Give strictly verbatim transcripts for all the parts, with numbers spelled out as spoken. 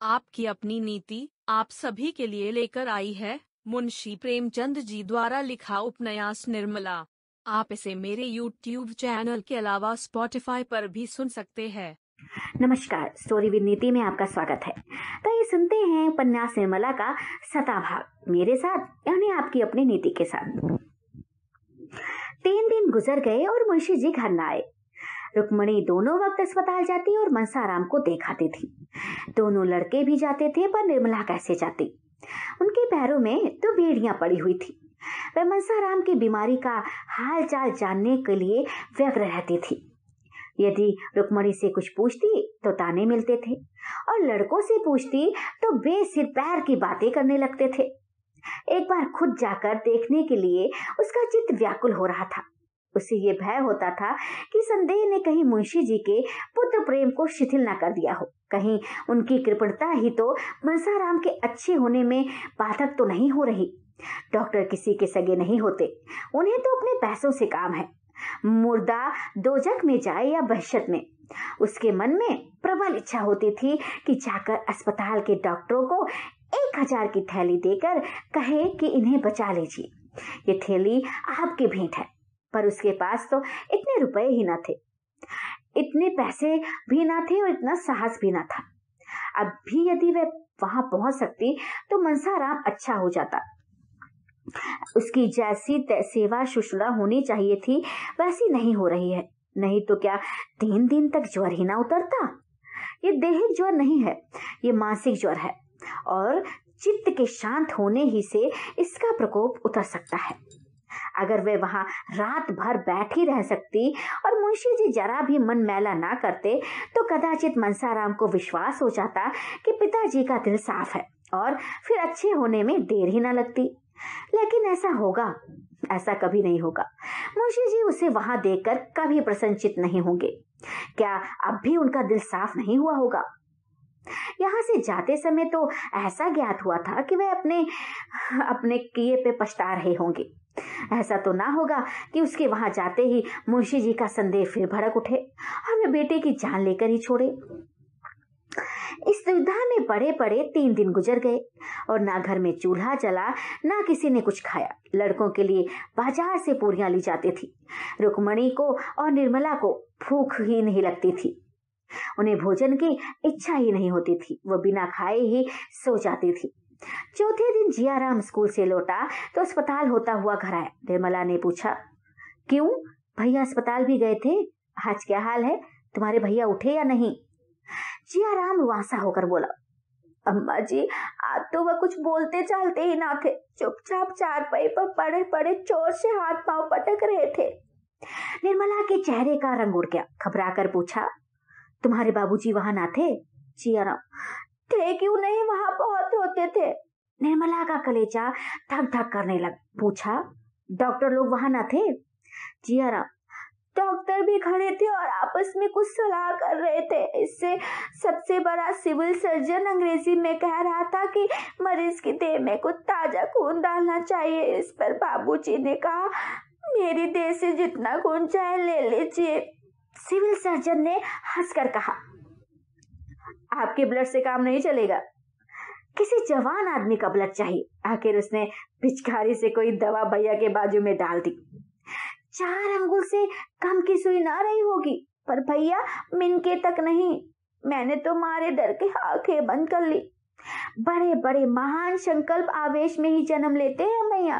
आपकी अपनी नीति आप सभी के लिए लेकर आई है मुंशी प्रेमचंद जी द्वारा लिखा उपन्यास निर्मला। आप इसे मेरे यूट्यूब चैनल के अलावा स्पॉटिफाई पर भी सुन सकते हैं। नमस्कार, स्टोरी विद नीति में आपका स्वागत है। तो ये सुनते हैं उपन्यास निर्मला का सता भाग मेरे साथ, यानी आपकी अपनी नीति के साथ। तीन दिन गुजर गए और मुंशी जी घर न आए। रुक्मणी दोनों वक्त अस्पताल जाती और मनसाराम को देखाती थी। दोनों लड़के भी जाते थे, पर निर्मला कैसे जाती? उनके पैरों में तो बेड़ियां पड़ी हुई थी। वह मनसाराम की बीमारी का हाल चाल जानने के लिए व्यग्र रहती थी। यदि रुक्मणी से कुछ पूछती तो ताने मिलते थे, और लड़कों से पूछती तो बेसिर पैर की बातें करने लगते थे। एक बार खुद जाकर देखने के लिए उसका चित्त व्याकुल हो रहा था। उसे ये भय होता था कि संदेह ने कहीं मुंशी जी के पुत्र प्रेम को शिथिल न कर दिया हो। कहीं उनकी कृपणता ही तो मनसाराम के अच्छे होने में बाधक तो नहीं हो रही। डॉक्टर किसी के सगे नहीं होते, उन्हें तो अपने पैसों से काम है। मुर्दा दोजख में जाए या वहशत में, उसके मन में प्रबल इच्छा होती थी कि जाकर अस्पताल के डॉक्टरों को एक हजार की थैली देकर कहे कि इन्हें बचा लीजिए, ये थैली आपकी भेंट है। पर उसके पास तो इतने रुपए ही न थे, इतने पैसे भी ना थे और इतना साहस भी ना था। अब भी यदि वह वहां पहुंच सकती तो मनसाराम अच्छा हो जाता। उसकी जैसी सेवा शुश्रूषा होनी चाहिए थी वैसी नहीं हो रही है। नहीं तो क्या तीन दिन तक ज्वर ही ना उतरता? ये दैहिक ज्वर नहीं है, ये मानसिक ज्वर है, और चित्त के शांत होने ही से इसका प्रकोप उतर सकता है। अगर वे वहां रात भर बैठी रह सकती और मुंशी जी जरा भी मन मैला ना करते तो कदाचित मनसाराम को विश्वास हो जाता कि पिताजी का दिल साफ है और फिर अच्छे होने में देर ही ना लगती। लेकिन ऐसा होगा? ऐसा कभी नहीं होगा। मुंशी जी उसे वहां देखकर कभी प्रसन्नचित नहीं होंगे। क्या अब भी उनका दिल साफ नहीं हुआ होगा? यहाँ से जाते समय तो ऐसा ज्ञात हुआ था कि वे अपने अपने किए पे पछता रहे होंगे। ऐसा तो ना होगा कि उसके वहां जाते ही मुंशी जी का संदेह फिर भड़क उठे और वे बेटे की जान लेकर ही छोड़े। इस दुविधा में पड़े पड़े तीन दिन गुजर गए और ना घर में चूल्हा जला, ना किसी ने कुछ खाया। लड़कों के लिए बाजार से पूरियां ली जाती थी। रुक्मणी को और निर्मला को भूख ही नहीं लगती थी, उन्हें भोजन की इच्छा ही नहीं होती थी। वह बिना खाए ही सो जाती थी। चौथे दिन जियाराम स्कूल से लौटा तो अस्पताल होता हुआ घर आया। निर्मला ने पूछा, क्यों भैया अस्पताल भी गए थे? आज क्या हाल है? तुम्हारे भैया उठे या नहीं? जियाराम रुआंसा होकर बोला, अम्मा जी, आज तो वह कुछ बोलते चालते ही ना थे। चुपचाप चारपाई पर पड़े पड़े चोर से हाथ पांव पटक रहे थे। निर्मला के चेहरे का रंग उड़ गया। घबरा कर पूछा, तुम्हारे बाबूजी वहां ना थे? जियाराम, थे क्यों नहीं, वहां बहुत रोते थे। निर्मला का कलेजा धक धक करने लग। पूछा, डॉक्टर लोग वहां ना थे? जियाराम, डॉक्टर भी खड़े थे और आपस में कुछ सलाह कर रहे थे। इससे सबसे बड़ा सिविल सर्जन अंग्रेजी में कह रहा था कि मरीज की देह में कुछ ताजा खून डालना चाहिए। इस पर बाबूजी ने कहा, मेरी देह से जितना खून चाहे ले लीजिए। सिविल सर्जन ने हंसकर कहा, आपके ब्लड से काम नहीं चलेगा, किसी जवान आदमी का ब्लड चाहिए। आखिर उसने पिचकारी से कोई दवा भैया के बाजू में डाल दी। चार अंगुल से कम की सुई ना रही होगी, पर भैया मिनके तक नहीं। मैंने तो मारे डर के आंखें बंद कर ली। बड़े बड़े महान संकल्प आवेश में ही जन्म लेते हैं भैया।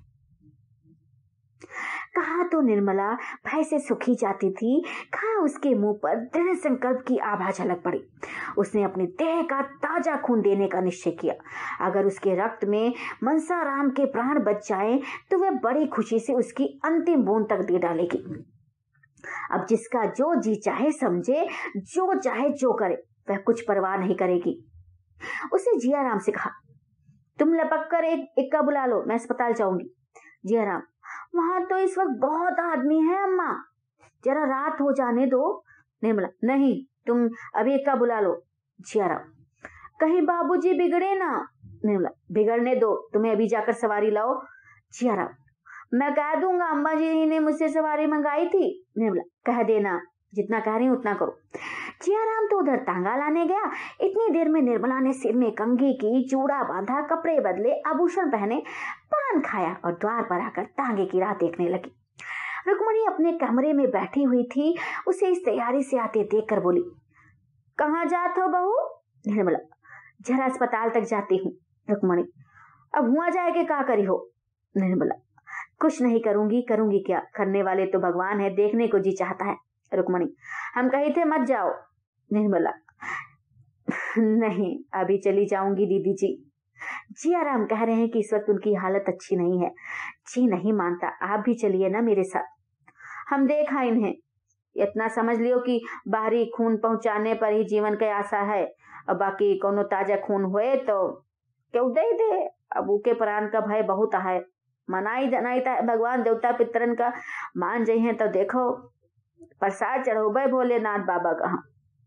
कहा तो निर्मला भय से सुखी जाती थी, कहा उसके मुंह पर दृढ़ संकल्प की आभा झलक पड़ी। उसने अपनी देह का ताजा खून देने का निश्चय किया। अगर उसके रक्त में मनसाराम के प्राण बच जाएं, तो वह बड़ी खुशी से उसकी अंतिम बूंद तक दे डालेगी। अब जिसका जो जी चाहे समझे, जो चाहे जो करे, वह कुछ परवाह नहीं करेगी। उसे जियाराम से कहा, तुम लपक कर एक इक्का बुला लो, मैं अस्पताल जाऊंगी। जियाराम, वहां तो इस वक्त बहुत आदमी है अम्मा, जरा रात हो जाने दो। निर्मला, नहीं, तुम अभी इक्का बुला लो। जियाराम, कहीं बाबूजी बिगड़े ना। निर्मला, बिगड़ने दो, तुम्हें अभी जाकर सवारी लाओ। जियाराम, मैं कह दूंगा, अम्मा जी ने मुझसे सवारी मंगाई थी। निर्मला, कह देना, जितना कह रही हूं उतना करो। जियाराम तो उधर तांगा लाने गया। इतनी देर में निर्मला ने सिर में कंघी की, चूड़ा बांधा, कपड़े बदले, आभूषण पहने, पान खाया और द्वार पर आकर तांगे की राह देखने लगी। रुक्मणी अपने कमरे में बैठी हुई थी। उसे इस तैयारी से आते देखकर बोली, कहाँ जात हो बहू? निर्मला, जरा अस्पताल तक जाती हूँ। रुक्मणी, अब हुआ जाए के का करी हो? निर्मला, कुछ नहीं करूंगी, करूंगी क्या? करने वाले तो भगवान है, देखने को जी चाहता है। रुक्मणी, हम कही थे मत जाओ। निर्मला, नहीं अभी चली जाऊंगी दीदी जी। जियाराम कह रहे हैं कि इस वक्त उनकी हालत अच्छी नहीं है। जी नहीं मानता, आप भी चलिए ना मेरे साथ। हम देखा इन्हें, इतना समझ लियो कि बाहरी खून पहुंचाने पर ही जीवन का आशा है, और बाकी कोनो ताजा खून हुए तो क्यों दे दे। अब उके प्राण का भय बहुत है। मनाई जनाई था भगवान देवता पितरन का मान जाई हैं तो देखो प्रसाद चढ़ोबे भोलेनाथ बाबा का।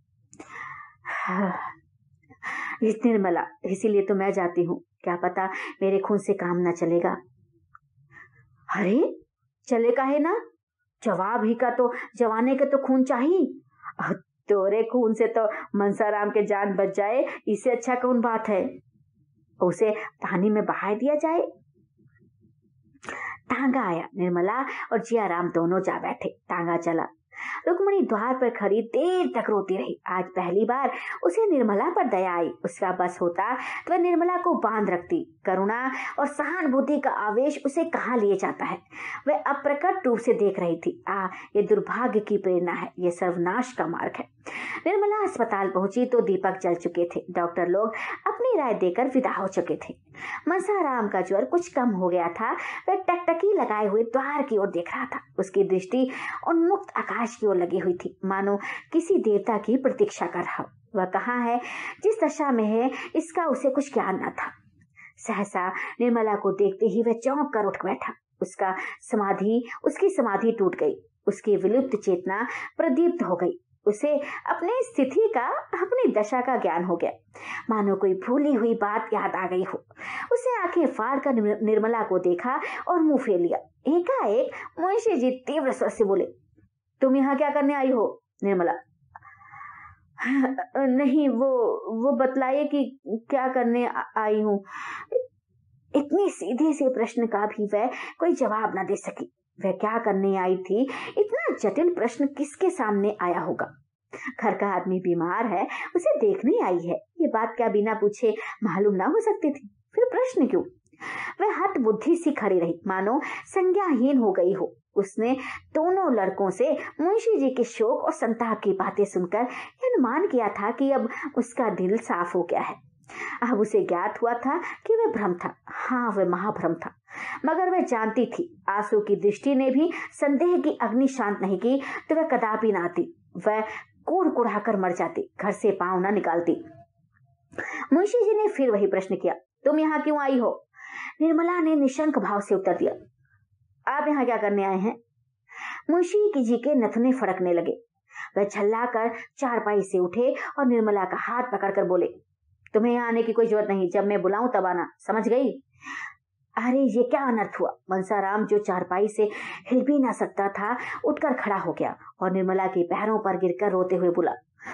इस निर्मला, इसीलिए तो मैं जाती हूँ, क्या पता मेरे खून से काम ना चलेगा। अरे चले का है ना, जवाब ही का तो जवाने के तो खून चाहिए। तोरे खून से तो मनसाराम के जान बच जाए, इससे अच्छा कौन बात है। उसे पानी में बहा दिया जाए। तांगा आया। निर्मला और जियाराम दोनों जा बैठे। तांगा चला। रुक्मणी द्वार पर खड़ी देर तक रोती रही। आज पहली बार उसे निर्मला पर दया आई। उसका बस होता तो वह निर्मला को बांध रखती। करुणा और सहानुभूति का आवेश उसे कहाँ लिए जाता है। वह अप्रकट रूप से देख रही थी। आ, ये दुर्भाग्य की प्रेरणा है, ये सर्वनाश का मार्ग है। निर्मला अस्पताल पहुंची तो दीपक जल चुके थे। डॉक्टर लोग अपनी राय देकर विदा हो चुके थे। मनसाराम का ज्वर कुछ कम हो गया था। वह टकटकी लगाए हुए द्वार की ओर देख रहा था। उसकी दृष्टि उन्मुक्त आकाश की ओर लगी हुई थी, मानो किसी देवता की प्रतीक्षा कर रहा हो। वह कहाँ है, जिस दशा में है, इसका उसे कुछ ज्ञान न था। सहसा निर्मला को देखते ही वह चौंक कर उठ बैठा। उसका समाधि उसकी समाधि टूट गई। उसकी विलुप्त चेतना प्रदीप्त हो गई। उसे अपनी स्थिति का, अपनी दशा का ज्ञान हो गया, मानो कोई भूली हुई बात याद आ गई हो। उसे आंखें फाड़ कर निर्मला को देखा और मुंह फेर लिया। एकाएक मुंशी जी तीव्र स्वर से बोले, तुम यहाँ क्या करने आई हो? निर्मला, नहीं वो वो बतलाइए कि क्या करने आई हूँ। इतनी सीधे से प्रश्न का भी वह कोई जवाब न दे सकी। वह क्या करने आई थी? इतना जटिल प्रश्न किसके सामने आया होगा? घर का आदमी बीमार है, उसे देखने आई है। ये बात क्या बिना पूछे मालूम ना हो सकती थी? फिर प्रश्न क्यों? वह हठ बुद्धि सी खड़ी रही, मानो संज्ञाहीन हो गई हो। उसने दोनों लड़कों से मुंशी जी के शोक और संताप की बातें सुनकर अनुमान किया था कि अब उसका दिल साफ हो गया है। अब उसे ज्ञात हुआ था कि वह भ्रम था। हाँ, वह महाभ्रम था। मगर वह जानती थी, आंसू की दृष्टि ने भी संदेह की अग्नि शांत नहीं की तो वह कदापि न आती। वह कूड़ कुड़ाकर मर जाती, घर से पांव न निकालती। मुंशी जी ने फिर वही प्रश्न किया, तुम यहाँ क्यों आई हो? निर्मला ने निशंक भाव से उत्तर दिया, आप यहाँ क्या करने आए हैं? मुंशी जी के नथुने फड़कने लगे। वह झल्लाकर चारपाई से उठे और निर्मला का हाथ पकड़कर बोले, तुम्हें यहाँ आने की कोई जरूरत नहीं, जब मैं बुलाऊं तब आना, समझ गई? अरे ये क्या अनर्थ हुआ? मनसाराम जो चारपाई से हिल भी ना सकता था, उठकर खड़ा हो गया और निर्मला के पैरों पर गिरकर रोते हुए बोला,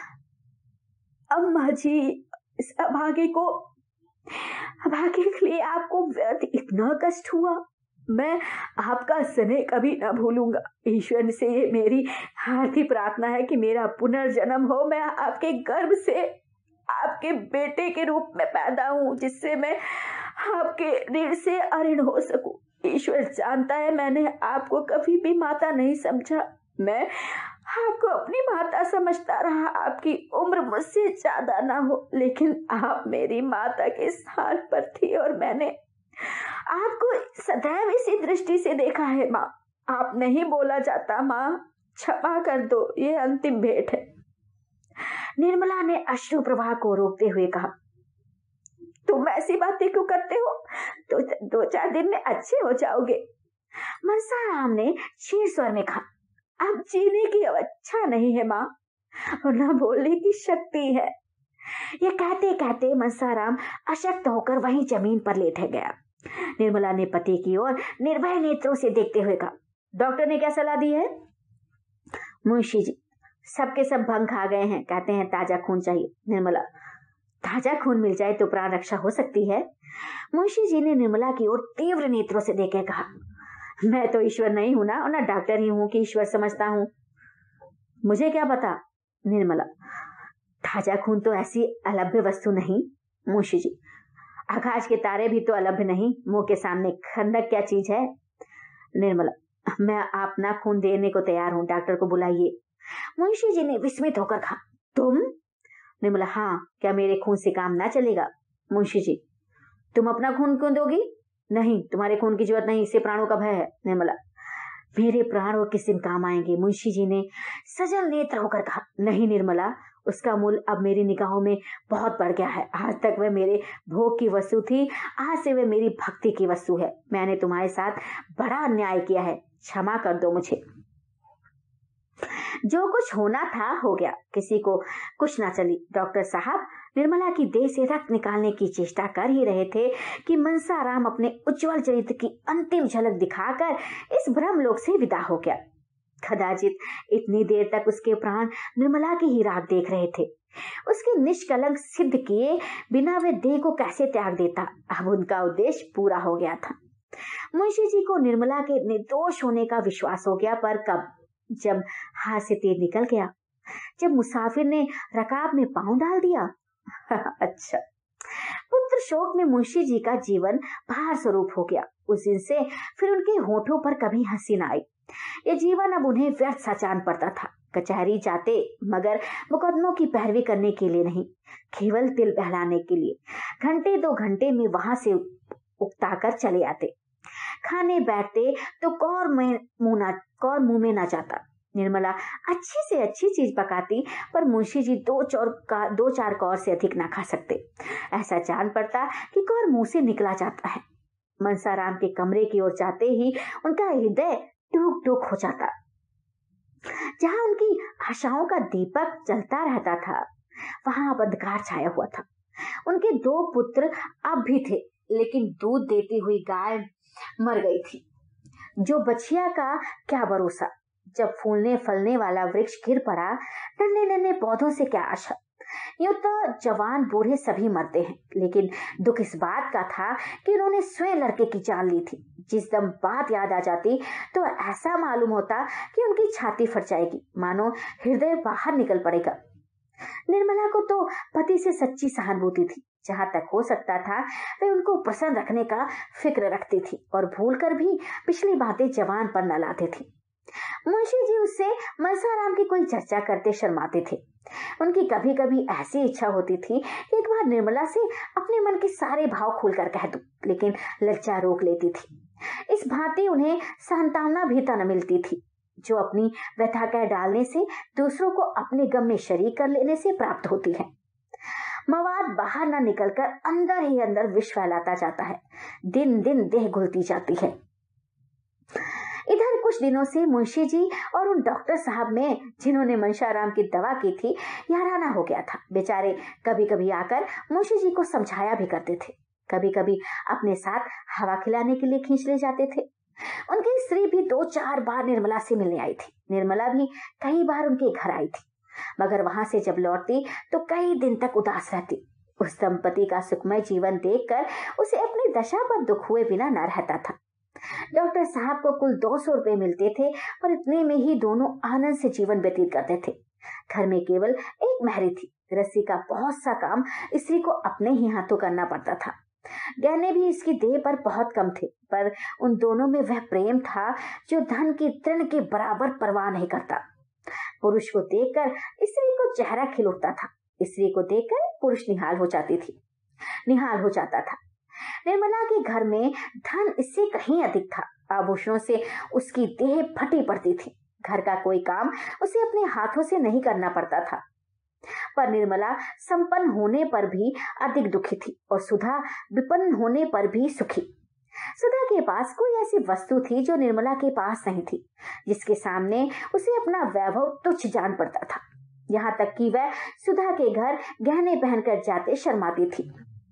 अम्मा जी, इस अभागे को अभागे के लिए आपको व्यर्थ इतना कष्ट हुआ। मैं आपका स्नेह कभी न भूलूंगा। ईश्वर से ये मेरी हार्दिक प्रार्थना है कि मेरा पुनर्जन्म हो, मैं आपके गर्भ से आपके बेटे के रूप में पैदा हूँ, जिससे मैं आपके ऋण से अऋण हो सकूं। ईश्वर जानता है मैंने आपको कभी भी माता नहीं समझा। मैं आपको अपनी माता समझता रहा। आपकी उम्र मुझसे ज्यादा ना हो, लेकिन आप मेरी माता के स्थान पर थी और मैंने आपको सदैव इसी दृष्टि से देखा है। माँ, आप नहीं बोला जाता। माँ, क्षमा कर दो, ये अंतिम भेंट है। निर्मला ने अश्रु प्रवाह को रोकते हुए कहा, तुम ऐसी बातें क्यों करते हो? तो दो चार दिन में अच्छे हो जाओगे। मनसाराम ने क्षीण स्वर में कहा, अब जीने की इच्छा नहीं है माँ, और न बोलने की शक्ति है। ये कहते कहते मनसाराम अशक्त होकर वहीं जमीन पर लेट गया। निर्मला ने पति की ओर निर्भय नेत्रों से देखते हुए कहा, डॉक्टर ने क्या सलाह दी है? मुंशी जी, सबके सब भंग खा गए हैं, कहते हैं ताजा खून चाहिए। निर्मला, ताजा खून मिल जाए तो प्राण रक्षा हो सकती है। मुंशी जी ने निर्मला की ओर तीव्र नेत्रों से देकर कहा, मैं तो ईश्वर नहीं हूं ना, और ना डॉक्टर ही हूं कि ईश्वर समझता हूं, मुझे क्या पता। निर्मला, ताजा खून तो ऐसी अलभ्य वस्तु नहीं। मुंशी जी, आकाश के तारे भी तो अलभ्य नहीं, मुंह के सामने खंडक क्या चीज है। निर्मला, मैं अपना खून देने को तैयार हूं, डॉक्टर को बुलाइए। मुंशी जी ने विस्मित होकर कहा, तुम? निर्मला, हाँ, क्या मेरे खून से काम ना चलेगा। मुंशी जी, तुम अपना खून क्यों दोगी? नहीं, तुम्हारे खून की जरूरत नहीं, इससे प्राणों का भय है। निर्मला, मेरे प्राण वो किस दिन काम आएंगे। मुंशी जी ने सजल नेत्र होकर कहा, नहीं निर्मला, उसका मूल्य अब मेरी निगाहों में बहुत बढ़ गया है। आज तक वह मेरे भोग की वस्तु थी, आज से वह मेरी भक्ति की वस्तु है। मैंने तुम्हारे साथ बड़ा अन्याय किया है, क्षमा कर दो मुझे। जो कुछ होना था हो गया, किसी को कुछ ना चली। डॉक्टर साहब निर्मला की देह से रक्त निकालने की चेष्टा कर ही रहे थे कि मनसाराम अपने उज्जवल चरित्र की अंतिम झलक दिखाकर इस ब्रह्मलोक से विदा हो गया। कदाचित इतनी देर तक उसके प्राण निर्मला की ही राह देख रहे थे। उसके निष्कलंक सिद्ध किए बिना वे देह को कैसे त्याग देता। अब उनका उद्देश्य पूरा हो गया था। मुंशी जी को निर्मला के निर्दोष होने का विश्वास हो गया, पर कब? जब हाथ से तीर निकल गया, जब मुसाफिर ने रकाब में पांव डाल दिया। अच्छा, पुत्र शोक में मुंशी जी का जीवन भार स्वरूप हो गया। उस दिन से फिर उनके होठों पर कभी हंसी न आई। ये जीवन अब उन्हें व्यर्थ सा जान पड़ता था। कचहरी जाते, मगर मुकदमों की पैरवी करने के लिए नहीं, केवल दिल बहलाने के लिए। घंटे दो घंटे में वहां से उकताकर चले आते। खाने बैठते तो कौर में मुंह ना कौर मुंह में ना जाता। निर्मला अच्छी से अच्छी चीज पकाती, पर मुंशी जी दो चौर का दो चार कौर से अधिक ना खा सकते। ऐसा जान पड़ता कि कौर मुंह से निकला जाता है। मनसाराम के कमरे की ओर जाते ही उनका हृदय टूक टूक हो जाता। जहां उनकी आशाओं का दीपक जलता रहता था, वहां अब अंधकार छाया हुआ था। उनके दो पुत्र अब भी थे, लेकिन दूध देती हुई गाय मर गई थी। जो बछिया का क्या भरोसा। जब फूलने फलने वाला वृक्ष गिर पड़ा, नन्हे नन्हे पौधों से क्या आशा। यूं तो जवान बूढ़े सभी मरते हैं, लेकिन दुख इस बात का था कि उन्होंने स्वयं लड़के की जान ली थी। जिस दम बात याद आ जाती तो ऐसा मालूम होता कि उनकी छाती फट जाएगी, मानो हृदय बाहर निकल पड़ेगा। निर्मला को तो पति से सच्ची सहानुभूति थी। जहां तक हो सकता था वे उनको प्रसन्न रखने का फिक्र रखती थी, और भूलकर भी पिछली बातें जवान पर न लाते थे। मुंशी जी उससे मनसाराम की कोई चर्चा करते शर्माते थे। उनकी कभी कभी ऐसी इच्छा होती थी कि एक बार निर्मला से अपने मन के सारे भाव खुलकर कह दूं, लेकिन लज्जा रोक लेती थी। इस भांति उन्हें सांत्वना भी न मिलती थी, जो अपनी व्यथा कह डालने से दूसरों को अपने गम में शरीक कर लेने से प्राप्त होती है। मवाद बाहर न निकलकर अंदर ही अंदर विष फैलाता जाता है। दिन दिन देह घुलती जाती है। इधर कुछ दिनों से मुंशी जी और उन डॉक्टर साहब में, जिन्होंने मनसाराम की दवा की थी, याराना हो गया था। बेचारे कभी कभी आकर मुंशी जी को समझाया भी करते थे, कभी कभी अपने साथ हवा खिलाने के लिए खींच ले जाते थे। उनकी स्त्री भी दो चार बार निर्मला से मिलने आई थी। निर्मला भी कई बार उनके घर आई थी, मगर वहां से जब लौटती तो कई दिन तक उदास रहती। उस दंपति का सुखमय जीवन देखकर उसे अपनी दशा पर दुख हुए बिना न रहता था। डॉक्टर साहब को कुल दो सौ रुपए मिलते थे, और इतने में ही दोनों आनंद से जीवन व्यतीत करते थे। घर में केवल एक महरी थी। रस्सी का बहुत सा काम स्त्री को अपने ही हाथों करना पड़ता था। गहने भी इसकी देह पर बहुत कम थे, पर उन दोनों में वह प्रेम था जो धन की तृण के बराबर परवाह नहीं करता। पुरुष को देखकर स्त्री को चेहरा खिल उठता था, स्त्री को देखकर पुरुष निहाल हो जाती थी निहाल हो जाता था। निर्मला के घर में धन इससे कहीं अधिक था। आभूषणों से उसकी देह फटी पड़ती थी। घर का कोई काम उसे अपने हाथों से नहीं करना पड़ता था। पर निर्मला संपन्न होने पर भी अधिक दुखी थी, और सुधा विपन्न होने पर भी सुखी। सुधा के पास कोई ऐसी वस्तु थी जो निर्मला के पास नहीं थी, जिसके सामने उसे अपना वैभव तुच्छ जान पड़ता था। यहाँ तक कि वह सुधा के घर गहने पहनकर जाते शर्माती थी।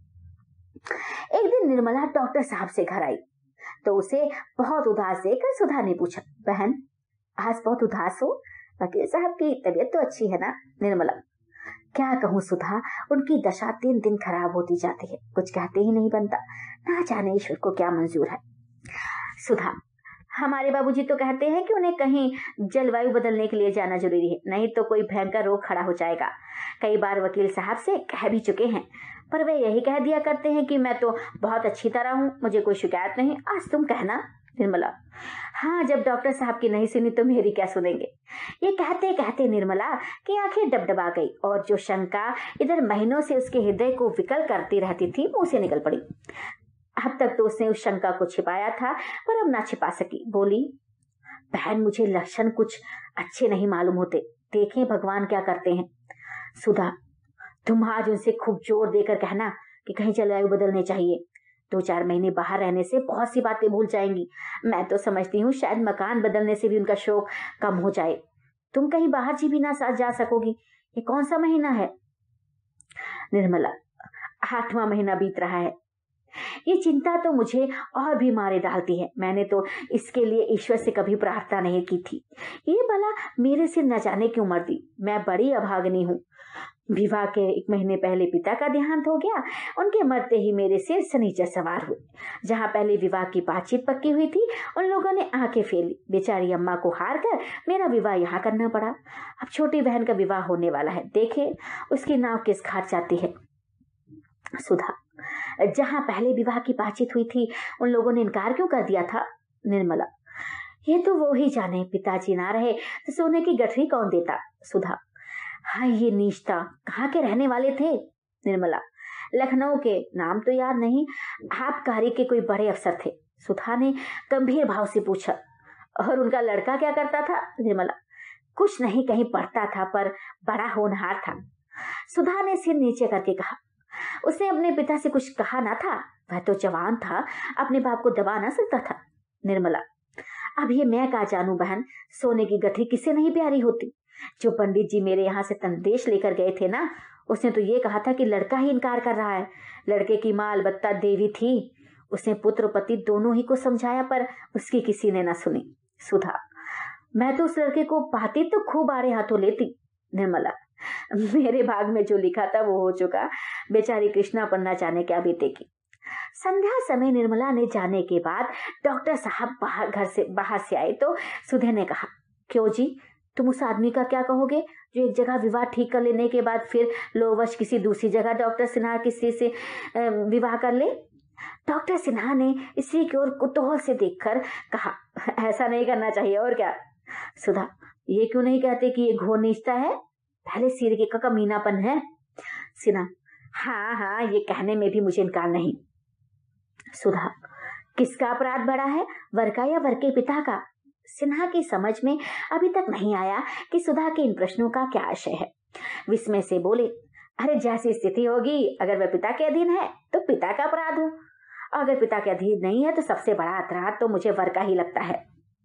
एक दिन निर्मला डॉक्टर साहब से घर आई तो उसे बहुत उदास देखकर सुधा ने पूछा, बहन आज बहुत उदास हो, वकील साहब की तबीयत तो अच्छी है ना? निर्मला, क्या कहूँ सुधा, उनकी दशा दिन दिन खराब होती जाती है, कुछ कहते ही नहीं बनता, ना जाने ईश्वर को क्या मंजूर है। सुधा, हमारे बाबूजी तो कहते हैं कि उन्हें कहीं जलवायु बदलने के लिए जाना जरूरी है, नहीं तो कोई भयंकर रोग खड़ा हो जाएगा। कई बार वकील साहब से कह भी चुके हैं, पर वे यही कह दिया करते हैं कि मैं तो बहुत अच्छी तरह हूँ, मुझे कोई शिकायत नहीं। आज तुम कहना। निर्मला, हाँ, जब डॉक्टर साहब की नहीं सुनी तो मेरी क्या सुनेंगे। ये कहते कहते निर्मला की आंखें डबडबा गई और जो शंका इधर महीनों से उसके हृदय को विकल करती रहती थी मुंह से निकल पड़ी। अब तक तो उसने उस शंका को छिपाया था, पर अब ना छिपा सकी। बोली, बहन, मुझे लक्षण कुछ अच्छे नहीं मालूम होते, देखें भगवान क्या करते हैं। सुधा, तुम आज उनसे खूब जोर देकर कहना कि कहीं जलवायु बदलने चाहिए। दो चार महीने बाहर रहने से बहुत सी बातें भूल जाएंगी। मैं तो समझती हूँ शायद मकान बदलने से भी उनका शौक कम हो जाए। तुम कहीं बाहर जी भी ना साथ जा सकोगी। ये कौन सा महीना है? निर्मला, आठवां महीना बीत रहा है। ये चिंता तो मुझे और भी मारे डालती है। मैंने तो इसके लिए ईश्वर से कभी प्रार्थना नहीं की थी। ये भला मेरे से न जाने क्यों मरती। मैं बड़ी अभागनी हूँ। विवाह के एक महीने पहले पिता का देहांत हो गया। उनके मरते ही मेरे सिर शनिचर सवार हुए। जहाँ पहले विवाह की बातचीत पक्की हुई थी, उन लोगों ने आंखें फेर ली। बेचारी अम्मा को हार कर मेरा विवाह यहाँ करना पड़ा। अब छोटी बहन का विवाह होने वाला है, देखे उसकी नाव किस घाट जाती है। सुधा, जहाँ पहले विवाह की बातचीत हुई थी, उन लोगों ने इनकार क्यों कर दिया था? निर्मला, ये तो वो ही जाने। पिताजी ना रहे तो सोने की गठरी कौन देता। सुधा, हाँ, ये नीचता कहाँ के रहने वाले थे? निर्मला, लखनऊ के, नाम तो याद नहीं, आबकारी के कोई बड़े अफसर थे। सुधा ने गंभीर भाव से पूछा। और उनका लड़का क्या करता था? निर्मला, कुछ नहीं, कहीं पढ़ता था, पर बड़ा होनहार था। सुधा ने सिर नीचे करके कहा, उसने अपने पिता से कुछ कहा ना था, वह तो जवान था, अपने बाप को दबा ना सकता था। निर्मला, अब ये मैं क्या जानू बहन, सोने की गठरी किसे नहीं प्यारी होती। जो पंडित जी मेरे यहाँ से संदेश लेकर गए थे ना, उसने तो ये कहा था कि लड़का ही इनकार कर रहा है। लड़के की माँ अलबत्ता देवी थी। उसने पुत्र पति दोनों ही को समझाया, पर उसकी किसी ने ना सुनी। सुधा, मैं तो उस लड़के को पाती तो खूब आड़े हाथों लेती। निर्मला, मेरे भाग में जो लिखा था वो हो चुका। बेचारी कृष्णा पन्ना जाने क्या बीतेगी। संध्या समय निर्मला ने जाने के बाद डॉक्टर साहब बाहर घर से बाहर से आए तो सुधा ने कहा, क्यों जी, तुम उस आदमी का क्या कहोगे जो एक जगह विवाह ठीक कर लेने के बाद फिर लोवश किसी दूसरी जगह डॉक्टर सिन्हा किसी से विवाह कर ले? डॉक्टर सिन्हा ने स्त्री की ओर कुतूहल से देखकर कहा, ऐसा नहीं करना चाहिए। और क्या? सुधा, ये क्यों नहीं कहते कि ये घोर नीचता है, पहले सिर के का कमीनापन है। सिन्हा, हाँ हाँ, ये कहने में भी मुझे इनकार नहीं। सुधा, किसका अपराध बड़ा है, वर का या वर के पिता का? सिन्हा की समझ में अभी तक नहीं आया कि सुधा के इन प्रश्नों का क्या आशय है। विस्मय से बोले, अरे जैसी स्थिति होगी, अगर वह पिता के अधीन है तो पिता का अपराध हो, अगर पिता के अधीन नहीं है तो सबसे बड़ा अपराध तो मुझे वर का ही लगता है।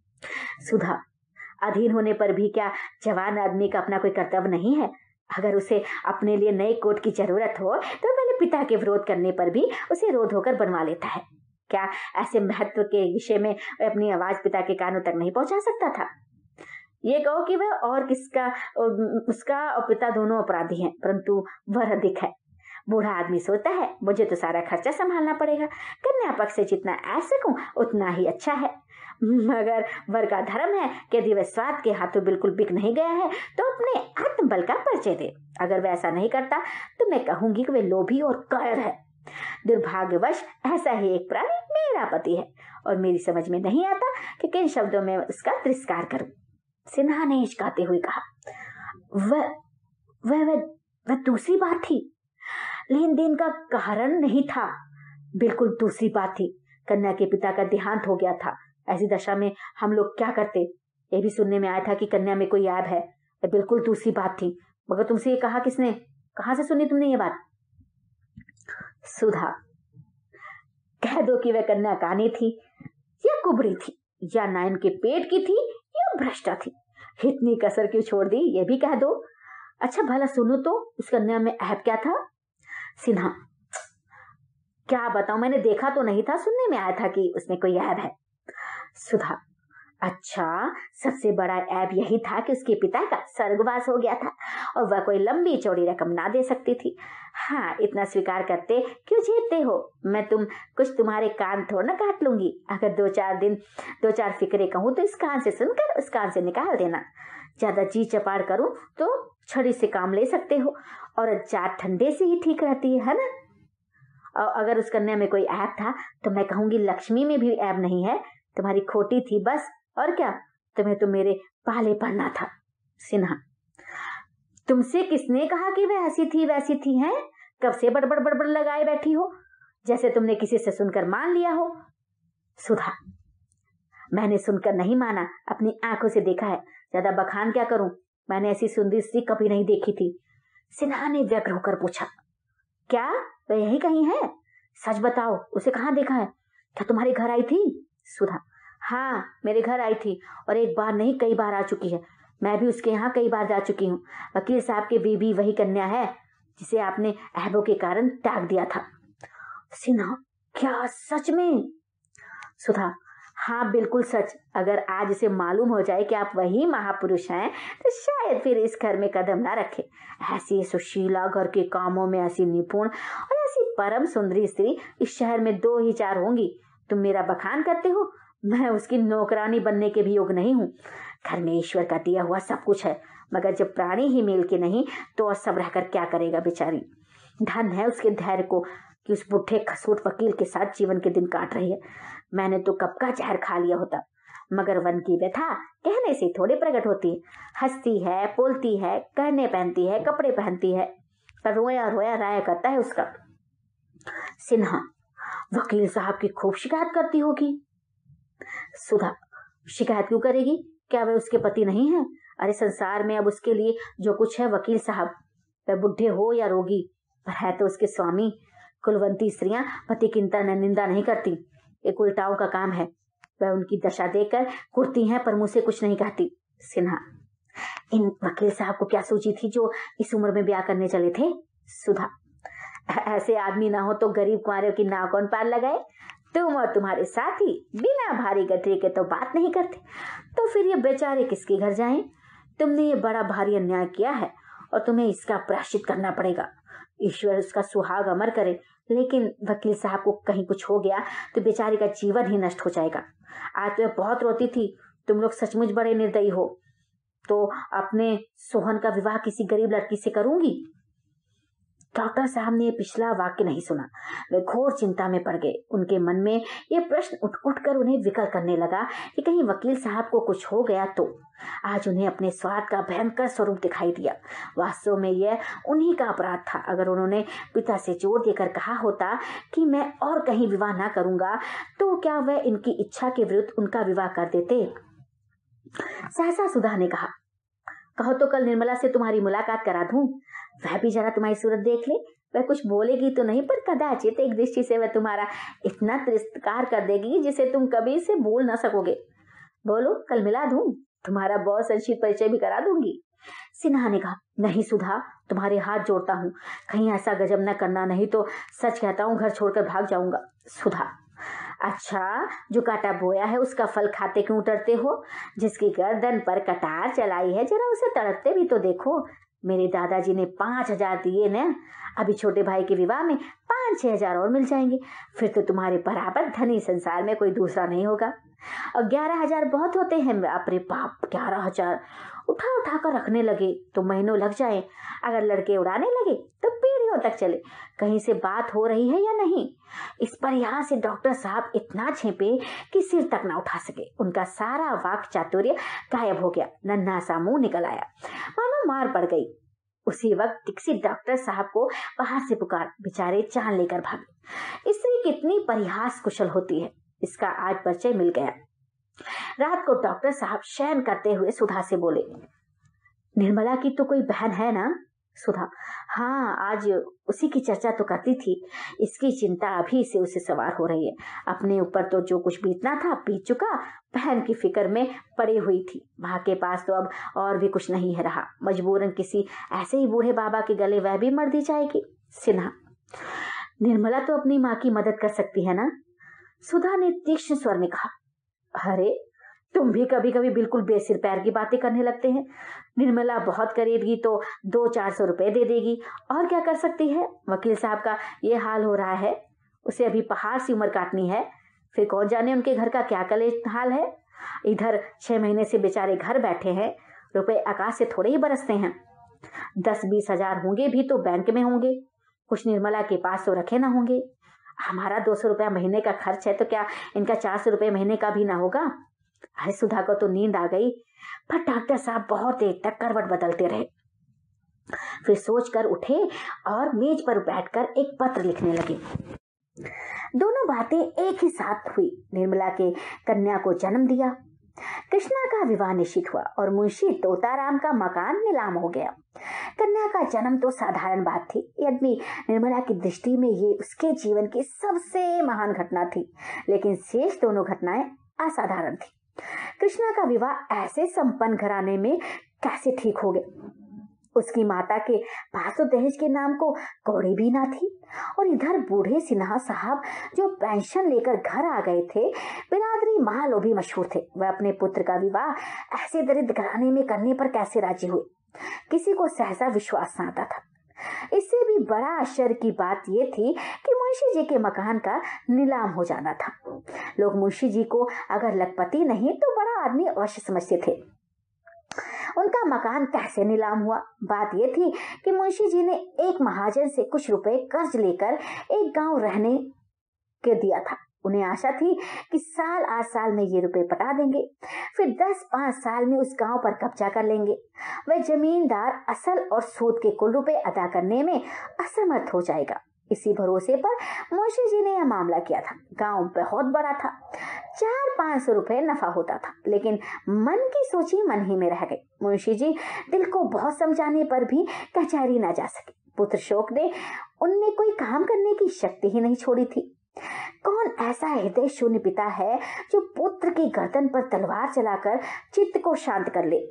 सुधा, अधीन होने पर भी क्या जवान आदमी का अपना कोई कर्तव्य नहीं है? अगर उसे अपने लिए नए कोट की जरूरत हो तो पहले पिता के विरोध करने पर भी उसे रोध होकर बनवा लेता है। क्या ऐसे महत्व के विषय में अपनी आवाज पिता के कानों तक नहीं पहुंचा सकता था? ये कहो कि वह और किसका, उसका और पिता दोनों अपराधी हैं, परंतु वह अधिक है। बूढ़ा आदमी सोचता है मुझे तो सारा खर्चा संभालना पड़ेगा, कन्या पक्ष से जितना ऐ सकूं उतना ही अच्छा है। मगर वर का धर्म है कि यदि वह स्वार्थ के हाथों बिल्कुल बिक नहीं गया है तो अपने आत्मबल का परिचय दे। अगर वह ऐसा नहीं करता तो मैं कहूंगी कि वह लोभी और कायर है। दुर्भाग्यवश ऐसा ही एक प्राणी मेरा पति है और मेरी समझ में नहीं आता कि किन शब्दों में उसका तिरस्कार करूं। सिन्हा ने हिचकाते हुए कहा, वह वह वह वह दूसरी बात थी, लेन देन का कारण नहीं था, बिल्कुल दूसरी बात थी। कन्या के पिता का देहांत हो गया था। ऐसी दशा में हम लोग क्या करते? ये भी सुनने में आया था कि कन्या में कोई ऐब है। ये बिल्कुल दूसरी बात थी। मगर तुमसे ये कहा किसने? कहां से सुनी तुमने ये बात? सुधा, कह दो कि वह कन्या कानी थी या कुबड़ी थी, या नायन के पेट की थी या भ्रष्टा थी। इतनी कसर क्यों छोड़ दी, ये भी कह दो। अच्छा भला सुनो तो, उस कन्या में ऐब क्या था? सिन्हा, क्या बताऊं, मैंने देखा तो नहीं था, सुनने में आया था कि उसमें कोई ऐब है। सुधा, अच्छा, सबसे बड़ा ऐब यही था कि उसके पिता का स्वर्गवास हो गया था और वह कोई लंबी चौड़ी रकम ना दे सकती थी। हाँ, इतना स्वीकार करते क्यों झेलते हो? मैं तुम कुछ तुम्हारे कान थोड़ा ना काट लूंगी। अगर दो चार दिन दो चार फिक्रे कहूँ तो इस कान से सुनकर उस कान से निकाल देना। ज्यादा जी चपाड़ करूं तो छड़ी से काम ले सकते हो और जात ठंडे से ही ठीक रहती है, है ना? और अगर उस कन्या में कोई ऐब था तो मैं कहूंगी लक्ष्मी में भी ऐब नहीं है, तुम्हारी खोटी थी बस। और क्या, तुम्हें तो मेरे पाले पड़ना था। सिन्हा, तुमसे किसने कहा कि वह ऐसी थी वैसी थी हैं? कब से बड़बड़ बड़बड़ लगाए बैठी हो, जैसे तुमने किसी से सुनकर मान लिया हो। सुधा, मैंने सुनकर नहीं माना, अपनी आंखों से देखा है। ज्यादा बखान क्या करूं, मैंने ऐसी सुंदर स्त्री कभी नहीं देखी थी। सिन्हा ने व्यग्र होकर पूछा, क्या वह यही कहीं है? सच बताओ, उसे कहाँ देखा है? क्या तुम्हारे घर आई थी? सुधा, हाँ, मेरे घर आई थी और एक बार नहीं कई बार आ चुकी है। मैं भी उसके यहाँ कई बार जा चुकी हूँ। वकील साहब की बीबी वही कन्या है जिसे आपने ऐबों के कारण त्याग दिया था। सिन्हा, क्या सच में? सुधा, हाँ बिल्कुल सच। अगर आज इसे मालूम हो जाए कि आप वही महापुरुष हैं तो शायद फिर इस घर में कदम ना रखे। ऐसी सुशीला, घर के कामों में ऐसी निपुण और ऐसी परम सुंदरी स्त्री इस शहर में दो ही चार होंगी। तुम मेरा बखान करते हो, मैं उसकी नौकरानी बनने के भी योग नहीं हूँ। घर में ईश्वर का दिया हुआ सब कुछ है, मगर जब प्राणी ही मेल के नहीं तो और सब रहकर क्या करेगा बेचारी। धन है उसके धैर्य को कि उस बुढ़े खसूट वकील के साथ जीवन के दिन काट रही है। मैंने तो कब का जहर खा लिया होता, मगर वन की व्यथा कहने से थोड़े प्रकट होती है। हंसती है, बोलती है, गहने पहनती है, कपड़े पहनती है, पर रोया रोया राया करता है उसका। सिन्हा, वकील साहब की खूब शिकायत करती होगी। सुधा, शिकायत क्यों करेगी? क्या वह उसके पति नहीं है? अरे संसार में अब उसके लिए जो कुछ है वकील साहब, वह बुढ़े हो या रोगी, पर है तो उसके स्वामी। कुलवंती स्त्रियां पति की निंदा नहीं करती, एक उल्टाओं का काम है। वह उनकी दशा देखकर कुर्ती हैं पर मुझसे कुछ नहीं कहती। सिन्हा, इन वकील साहब को क्या सूची थी जो इस उम्र में ब्याह करने चले थे? सुधा, ऐसे आदमी ना हो तो गरीब कुंवारे की नाव कौन पार लगाए? तुम और तुम्हारे साथी बिना भारी गठरी के तो बात नहीं करते, तो फिर ये बेचारे किसके घर जाएं? तुमने ये बड़ा भारी अन्याय किया है और तुम्हें इसका प्रायश्चित करना पड़ेगा। ईश्वर उसका सुहाग अमर करे, लेकिन वकील साहब को कहीं कुछ हो गया तो बेचारी का जीवन ही नष्ट हो जाएगा। आज तो बहुत रोती थी, तुम लोग सचमुच बड़े निर्दयी हो। तो अपने सोहन का विवाह किसी गरीब लड़की से करूंगी। डॉक्टर साहब ने पिछला वाक्य नहीं सुना, वे घोर चिंता में पड़ गए। उनके मन में ये प्रश्न उठ उठ कर उन्हें विकल करने लगा कि कहीं वकील साहब को कुछ हो गया तो। आज उन्हें अपने स्वार्थ का भयंकर स्वरूप दिखाई दिया। वास्तव में यह उन्हीं का अपराध था। अगर उन्होंने पिता से जोर देकर कहा होता कि मैं और कहीं विवाह ना करूंगा, तो क्या वह इनकी इच्छा के विरुद्ध उनका विवाह कर देते? सहसा सुधा ने कहा, कहो तो कल निर्मला से तुम्हारी मुलाकात करा दूं, वह भी जरा तुम्हारी सूरत देख ले। वह कुछ बोलेगी तो नहीं, पर कदाचित एक दृष्टि से वह तुम्हारा इतना तिरस्कार कर देगी जिसे तुम कभी से भूल ना सकोगे। बोलो, कल मिला दूं, तुम्हारा बहुत संक्षिप्त परिचय भी करा दूंगी। सिन्हा ने कहा, नहीं सुधा, तुम्हारे हाथ जोड़ता हूँ, कहीं ऐसा गजब न करना, नहीं तो सच कहता हूँ घर छोड़कर भाग जाऊंगा। सुधा, अच्छा, जो कांटा बोया है उसका फल खाते क्यों उतरते हो? जिसकी गर्दन पर कटार चलाई है जरा उसे तड़पते भी तो देखो। मेरे दादाजी ने पांच हजार दिए न, अभी छोटे भाई के विवाह में पांच छह हजार और मिल जाएंगे, फिर तो तुम्हारे बराबर धनी संसार में कोई दूसरा नहीं होगा। और ग्यारह हजार बहुत होते हैं। अपने बाप, ग्यारह हजार उठा उठा कर रखने लगे तो महीनों लग जाए, अगर लड़के उड़ाने लगे तो पीढ़ियों तक चले। कहीं से बात हो रही है या नहीं? इस पर यहाँ से डॉक्टर साहब इतना छेपे कि सिर तक ना उठा सके। उनका सारा वाक चातुर्य गायब हो गया, नन्हा सा मुंह निकल आया, मानो मार पड़ गई। उसी वक्त टिक्सी डॉक्टर साहब को बाहर से पुकार, बेचारे जान लेकर भागे। स्त्री कितनी परिहास कुशल होती है, इसका आज परिचय मिल गया। रात को डॉक्टर साहब शयन करते हुए सुधा से बोले, निर्मला की तो कोई बहन है ना? सुधा, हाँ, आज उसी की चर्चा तो करती थी। इसकी चिंता अभी से उसे सवार हो रही है। अपने ऊपर तो जो कुछ बीतना था बीत चुका, बहन की फिक्र में पड़ी हुई थी। माँ के पास तो अब और भी कुछ नहीं है रहा, मजबूरन किसी ऐसे ही बूढ़े बाबा के गले वह भी मर दी जाएगी। सिन्हा, निर्मला तो अपनी माँ की मदद कर सकती है ना? सुधा ने तीक्ष्ण स्वर में कहा, अरे तुम भी कभी कभी बिल्कुल बेसिर पैर की बातें करने लगते हैं। निर्मला बहुत करेगी तो दो चार सौ रुपए दे देगी, और क्या कर सकती है। वकील साहब का ये हाल हो रहा है, उसे अभी पहाड़ सी उम्र काटनी है, फिर कौन जाने उनके घर का क्या कलेश हाल है। इधर छह महीने से बेचारे घर बैठे हैं, रुपए आकाश से थोड़े ही बरसते हैं। दस बीस हजार होंगे भी तो बैंक में होंगे, कुछ निर्मला के पास तो रखे ना होंगे। हमारा दो सौ रुपया महीने का खर्च है, तो क्या इनका चार सौ रुपये महीने का भी ना होगा। अरे सुधा को तो नींद आ गई, पर डॉक्टर साहब बहुत देर तक करवट बदलते रहे। फिर सोचकर उठे और मेज पर बैठकर एक पत्र लिखने लगे। दोनों बातें एक ही साथ हुई। निर्मला के कन्या को जन्म दिया, कृष्णा का विवाह निश्चित हुआ और मुंशी तोताराम का मकान नीलाम हो गया। कन्या का जन्म तो साधारण बात थी, यद्यपि निर्मला की दृष्टि में ये उसके जीवन की सबसे महान घटना थी, लेकिन शेष दोनों घटनाएं असाधारण थी। कृष्णा का विवाह ऐसे संपन्न घराने में कैसे ठीक हो गया। उसकी माता के पास तो दहेज के नाम को कौड़ी भी ना थी, और इधर बूढ़े सिन्हा साहब जो पेंशन लेकर घर आ गए थे, बिरादरी महालोभी मशहूर थे। वह अपने पुत्र का विवाह ऐसे दरिद्र घराने में करने पर कैसे राजी हुए, किसी को सहसा विश्वास न आता था। इससे भी बड़ा आश्चर्य की बात यह थी कि मुंशी जी के मकान का नीलाम हो जाना था। लोग मुंशी जी को अगर लखपति नहीं तो बड़ा आदमी अवश्य समझते थे। उनका मकान कैसे नीलाम हुआ? बात यह थी कि मुंशी जी ने एक महाजन से कुछ रुपए कर्ज लेकर एक गांव रहने के दिया था। उन्हें आशा थी कि साल आठ साल में ये रुपए पटा देंगे, फिर दस पांच साल में उस गांव पर कब्जा कर लेंगे। वह जमींदार असल और सूद के कुल रुपए अदा करने में असमर्थ हो जाएगा। इसी भरोसे पर मुंशी जी ने यह मामला किया था। गांव बहुत बड़ा था, चार पांच सौ रुपए नफा होता था, लेकिन मन की सोची मन ही में रह गई। मुंशी जी दिल को बहुत समझाने पर भी कचहरी न जा सके। पुत्र शोक ने उनमें कोई काम करने की शक्ति ही नहीं छोड़ी थी। कौन ऐसा हृदय शून्य पिता है जो पुत्र की गर्दन पर तलवार चलाकर चित्त को शांत कर ले।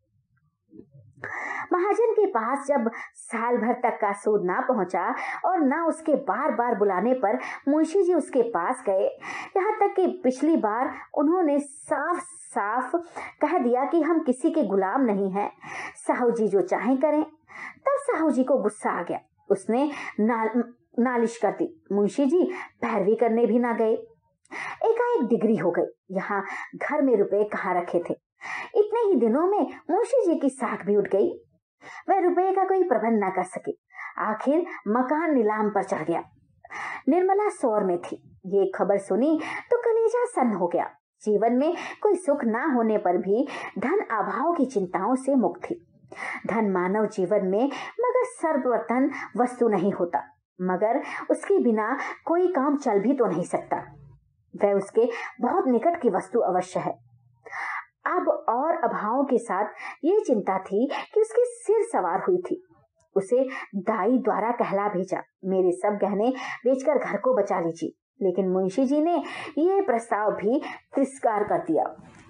महाजन के पास जब साल भर तक का सूद ना पहुंचा और ना उसके बार बार बुलाने पर मुंशी जी उसके पास गए, यहाँ तक कि पिछली बार उन्होंने साफ साफ कह दिया कि हम किसी के गुलाम नहीं हैं, साहू जी जो चाहें करें, तब साहू जी को गुस्सा आ गया। उसने नाल नालिश कर दी। मुंशी जी पैरवी करने भी ना गए। एकाएक डिग्री हो गई। यहाँ घर में रुपए कहाँ रखे थे। इतने ही दिनों में मुंशी जी की साख भी उठ गई। वह रुपए का कोई प्रबंध न कर सके। आखिर मकान नीलाम पर चढ़ गया। निर्मला शोर में थी। ये खबर सुनी तो कलेजा सन्न हो गया। जीवन में कोई सुख ना होने पर भी धन अभाव की चिंताओं से मुक्त थी। धन मानव जीवन में मगर सर्वप्रथम वस्तु नहीं होता, मगर उसके बिना कोई काम चल भी तो नहीं सकता। वह उसके बहुत निकट की वस्तु अवश्य है। अब और अभावों के साथ ये चिंता थी कि उसके सिर सवार हुई थी। उसे दाई द्वारा कहला भेजा, मेरे सब गहने बेचकर घर को बचा लीजिए, लेकिन मुंशी जी ने यह प्रस्ताव भी तिरस्कार कर दिया।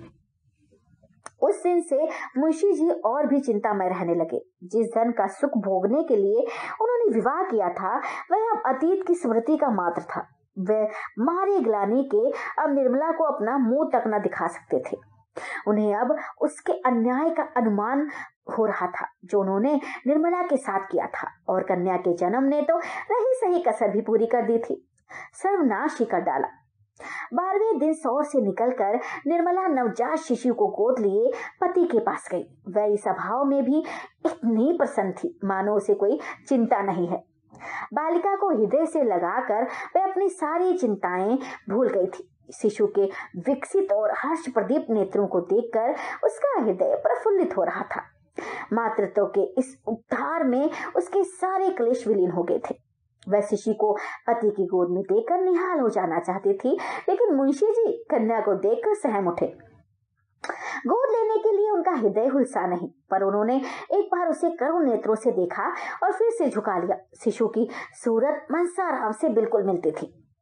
उस दिन से मुंशी जी और भी चिंता में रहने लगे। जिस धन का सुख भोगने के लिए उन्होंने विवाह किया था, वह अब अतीत की स्मृति का मात्र था। वह मारे ग्लानि के अब निर्मला को अपना मुंह तक न दिखा सकते थे। उन्हें अब उसके अन्याय का अनुमान हो रहा था जो उन्होंने निर्मला के साथ किया था, और कन्या के जन्म ने तो रही सही कसर भी पूरी कर दी थी, सर्वनाश ही कर डाला। बारहवें दिन सौर से निकलकर निर्मला नवजात शिशु को गोद लिए पति के पास गई। वह इस अभाव में भी इतनी प्रसन्न थी मानो उसे कोई चिंता नहीं है। बालिका को हृदय से लगाकर वह अपनी सारी चिंताएं भूल गई थी। शिशु के विकसित और हर्ष प्रदीप नेत्रों को देखकर उसका हृदय प्रफुल्लित हो रहा था। मातृत्व के इस उद्धार में उसके सारे क्लेश विलीन हो गए थे। वह शिशु को पति की गोद में देकर निहाल हो जाना चाहती थी, लेकिन मुंशी जी कन्या को देखकर सहम उठे। गोद लेने के लिए उनका हृदय हुलसा नहीं, पर उन्होंने एक बार उसे करुण नेत्रों से देखा और फिर से झुका लिया। शिशु की सूरत मनसा राम से बिल्कुल मिलती थी।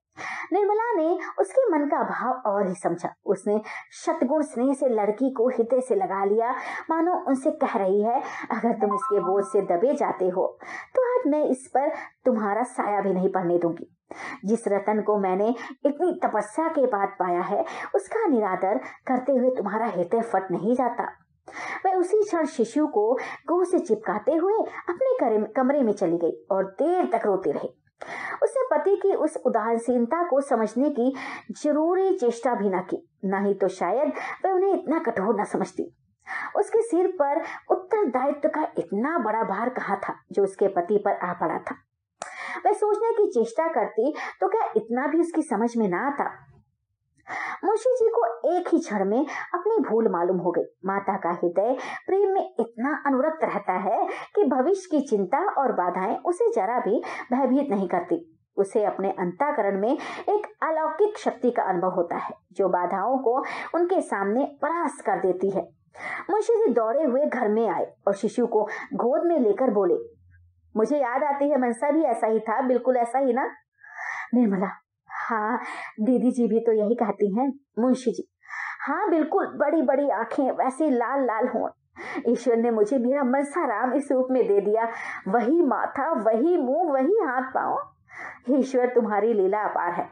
निर्मला ने उसके मन का भाव और ही समझा। उसने शतगुण स्नेह से लड़की को हृदय से लगा लिया, मानो उनसे कह रही है, अगर तुम इसके बोझ से दबे जाते हो तो आज मैं इस पर तुम्हारा साया भी नहीं पड़ने दूंगी। जिस रतन को मैंने इतनी तपस्या के बाद पाया है, उसका निरादर करते हुए तुम्हारा हृदय फट नहीं जाता। वह उसी क्षण शिशु को गोद से चिपकाते हुए अपने कमरे में चली गई और देर तक रोती रही। उसने पति की उस उदासीनता को समझने की जरूरी चेष्टा भी न की, न ही तो शायद वह उन्हें इतना कठोर न समझती। उसके सिर पर उत्तरदायित्व का इतना बड़ा भार कहाँ था जो उसके पति पर आ पड़ा था। वह सोचने की चेष्टा करती तो क्या इतना भी उसकी समझ में ना आता। मुंशी जी को एक ही क्षण में अपनी भूल मालूम हो गई। माता का हृदय प्रेम में इतना अनुरक्त रहता है कि भविष्य की चिंता और बाधाएं उसे जरा भी भयभीत नहीं करती। उसे अपने अंतःकरण में एक अलौकिक शक्ति का अनुभव होता है जो बाधाओं को उनके सामने परास्त कर देती है। मुंशी जी दौड़े हुए घर में आए और शिशु को गोद में लेकर बोले, मुझे याद आती है मनसा भी ऐसा ही था, बिल्कुल ऐसा ही ना? निर्मला, हाँ दीदी जी भी तो यही कहती हैं। मुंशी जी, हाँ बिल्कुल, बड़ी बड़ी आंखें, वैसे लाल लाल हों। ईश्वर ने मुझे मेरा मनसा राम इस रूप में दे दिया, वही माथा, वही मुंह, वही हाथ पांव। ईश्वर तुम्हारी लीला अपार है।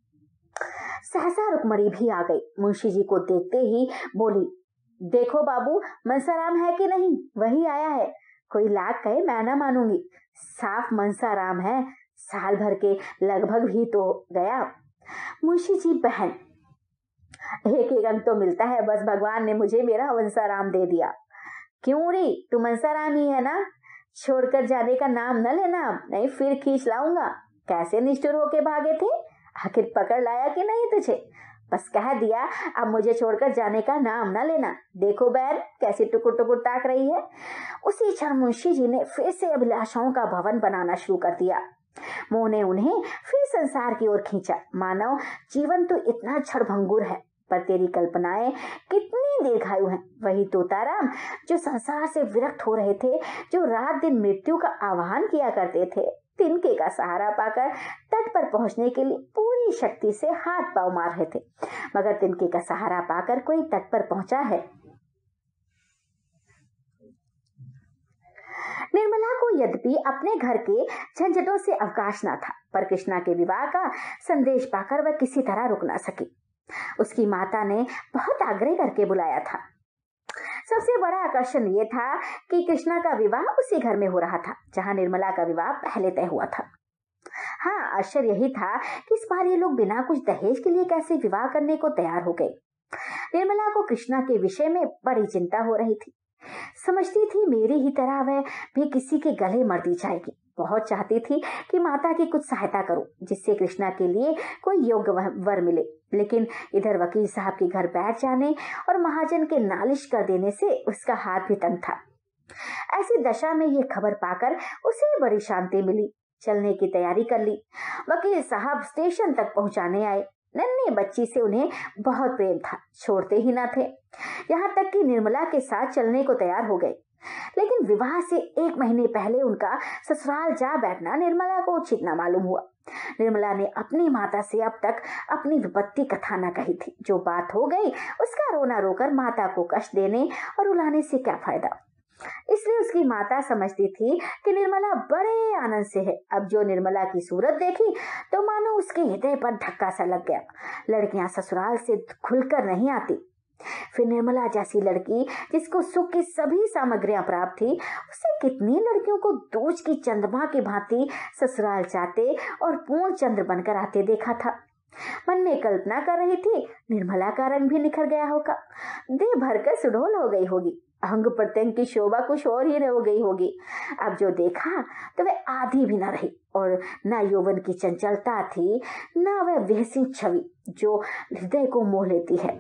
सहसा रुक्मणी भी आ गई। मुंशी जी को देखते ही बोली, देखो बाबू, मनसा राम है कि नहीं? वही आया है। कोई लाख कहे मैं ना मानूंगी, साफ मनसा राम है। साल भर के लगभग भी तो गया। मुंशी जी, बहन, एक एक अंक तो मिलता है, बस भगवान ने मुझे मेरा मनसा राम दे दिया। क्यों रे, तू मनसा राम ही है ना? छोड़कर जाने का नाम न लेना, नहीं फिर खींच लाऊंगा। कैसे निष्ठुर होके भागे थे, आखिर पकड़ लाया कि नहीं तुझे? बस कह दिया, अब मुझे छोड़कर जाने का नाम न लेना। देखो बहन कैसी टुकुर टुकुर ताक रही है। उसी क्षण मुंशी जी ने फिर से अभिलाषाओं का भवन बनाना शुरू कर दिया। मोह ने उन्हें फिर संसार की ओर खींचा। मानव जीवन तो इतना क्षणभंगुर है, पर तेरी कल्पनाएं कितनी दीर्घायु हैं। वही तोताराम जो संसार से विरक्त हो रहे थे, जो रात दिन मृत्यु का आह्वान किया करते थे, तिनके का सहारा पाकर तट पर पहुंचने के लिए पूरी शक्ति से हाथ पांव मार रहे थे, मगर तिनके का सहारा पाकर कोई तट पर पहुंचा है? निर्मला को यद्यपि अपने घर के झंझटों से अवकाश न था, पर कृष्णा के विवाह का संदेश पाकर वह किसी तरह रुक न सकी। उसकी माता ने बहुत आग्रह करके बुलाया था। सबसे बड़ा आकर्षण ये था कि कृष्णा का विवाह उसी घर में हो रहा था जहां निर्मला का विवाह पहले तय हुआ था। हाँ, आश्चर्य यही था कि इस बार ये लोग बिना कुछ दहेज के लिए कैसे विवाह करने को तैयार हो गए। निर्मला को कृष्णा के विषय में बड़ी चिंता हो रही थी। समझती थी मेरी ही तरह वह भी किसी के गले मर दी जाएगी। बहुत चाहती थी कि माता की कुछ सहायता करूं, जिससे कृष्णा के लिए कोई योग्य वर मिले। लेकिन इधर वकील साहब के घर बैठ जाने और महाजन के नालिश कर देने से उसका हाथ भी तंग था। ऐसी दशा में ये खबर पाकर उसे बड़ी शांति मिली। चलने की तैयारी कर ली। वकील साहब स्टेशन तक पहुंचाने आए। नन्ही बच्ची से उन्हें बहुत प्रेम था, छोड़ते ही ना थे। यहाँ तक कि निर्मला के साथ चलने को तैयार हो गए। लेकिन विवाह से एक महीने पहले उनका ससुराल जा बैठना निर्मला को उचित न मालूम हुआ। निर्मला ने अपनी माता से अब तक अपनी विपत्ति कथा न कही थी। जो बात हो गई उसका रोना रोकर माता को कष्ट देने और रुलाने से क्या फायदा। इसलिए उसकी माता समझती थी कि निर्मला बड़े आनंद से है। अब जो निर्मला की सूरत देखी तो मानो उसके हृदय पर धक्का सा लग गया। लड़कियां ससुराल से खुलकर नहीं आती। फिर निर्मला जैसी लड़की जिसको सुख की सभी सामग्रियां प्राप्त थी, उसे कितनी लड़कियों को दूज की चंद्रमा की भांति ससुराल जाते और पूर्ण चंद्र बनकर आते देखा था। मन में कल्पना कर रही थी निर्मला का रंग भी निखर गया होगा, देह भरकर सुडौल हो गई होगी, अंग प्रत्यंग की शोभा कुछ और ही हो गई होगी। अब जो देखा तो वह आधी भी न रही और न यौवन की चंचलता थी, न वह वैसी छवि जो हृदय को मोह लेती है।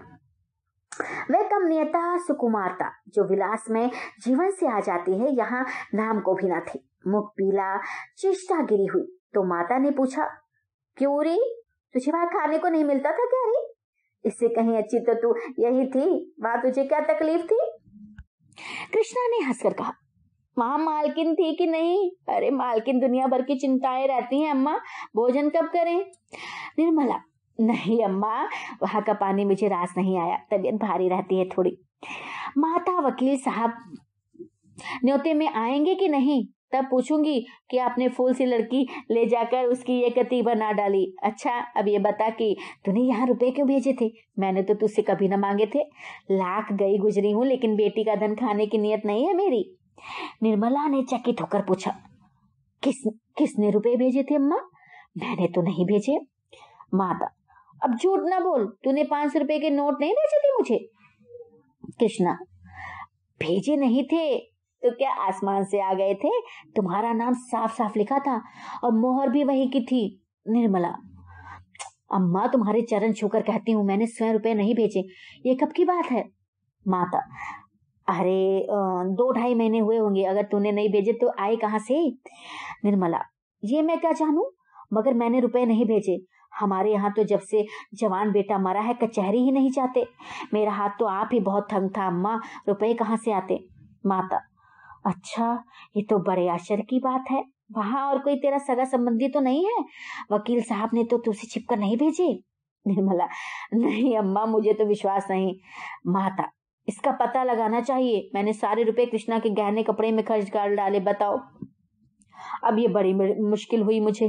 वह कमनीयता, सुकुमारता जो विलास में जीवन से आ जाती है, यहाँ नाम को भी न थी। मुख पीला, चेष्टा गिरी हुई। तो माता ने पूछा, क्यों रे, तुझे वहां खाने को नहीं मिलता था क्या रे? इससे कहीं अच्छी तो तू यही थी, वहां तुझे क्या तकलीफ थी? कृष्णा ने हंसकर कहा, वहां मालकिन थी कि नहीं? अरे मालकिन दुनिया भर की चिंताएं रहती हैं अम्मा, भोजन कब करें? निर्मला, नहीं अम्मा, वहां का पानी मुझे रास नहीं आया, तबीयत भारी रहती है थोड़ी। माता, वकील साहब न्योते में आएंगे कि नहीं, तब पूछूंगी कि आपने फूल सी लड़की ले जाकर उसकी ये कती बना डाली। अच्छा अब ये बता कि तूने यहाँ रुपए क्यों भेजे थे? मैंने तो तुझसे कभी न मांगे थे। लाख गई गुजरी हूँ, लेकिन बेटी का धन खाने की नियत नहीं है मेरी। निर्मला ने चकित होकर पूछा, किस किसने रुपए भेजे थे अम्मा? मैंने तो नहीं भेजे। माता, अब झूठ ना बोल, तूने पांच सौ रुपए के नोट नहीं भेजे थे मुझे? कृष्णा, भेजे नहीं थे तो क्या आसमान से आ गए थे? तुम्हारा नाम साफ साफ लिखा था और मोहर भी वहीं की थी। निर्मला, अम्मा तुम्हारे चरण छूकर कहती हूँ, मैंने स्वयं रुपए नहीं भेजे। ये कब की बात है? माता, अरे दो ढाई महीने हुए होंगे, अगर तूने नहीं भेजे तो आए कहाँ से? निर्मला, ये मैं क्या जानूं, मगर मैंने रुपए नहीं भेजे। हमारे यहाँ तो जब से जवान बेटा मरा है कचहरी ही नहीं जाते। मेरा हाथ तो आप ही बहुत तंग था अम्मा, रुपए कहाँ से आते? माता, अच्छा ये तो बड़े आश्चर्य की बात है। वहां और कोई तेरा सगा संबंधी तो नहीं है? वकील साहब ने तो तुझसे छिपकर नहीं भेजे। निर्मला, नहीं अम्मा, मुझे तो विश्वास नहीं। माता, इसका पता लगाना चाहिए। मैंने सारे रुपए कृष्णा के गहने कपड़े में खर्च कर डाले, बताओ। अब ये बड़ी मुश्किल हुई मुझे।